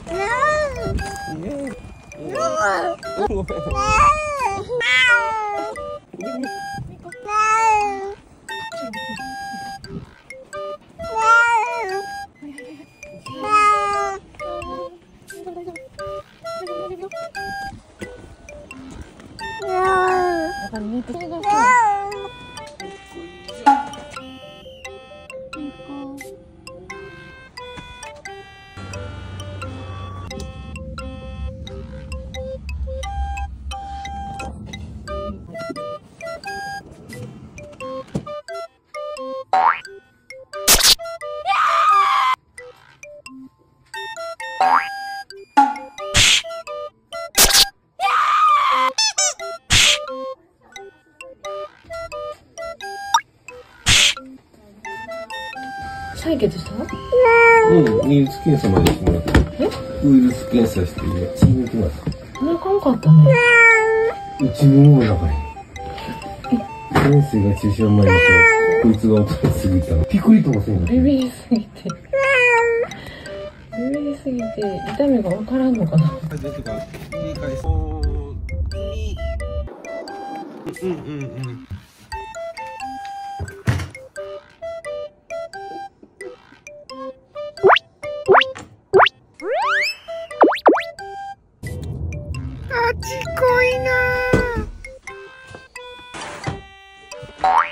採血した？ ウイルス検査までしてもらって。ウイルス検査して血抜きます。 お腹良かったね。 うちのも中に。先生が注射前にこいつが音がすぎたの。ピクリともせんの。 ビビりすぎて。ビビりすぎて痛みがわからんのかな。 あちこいな。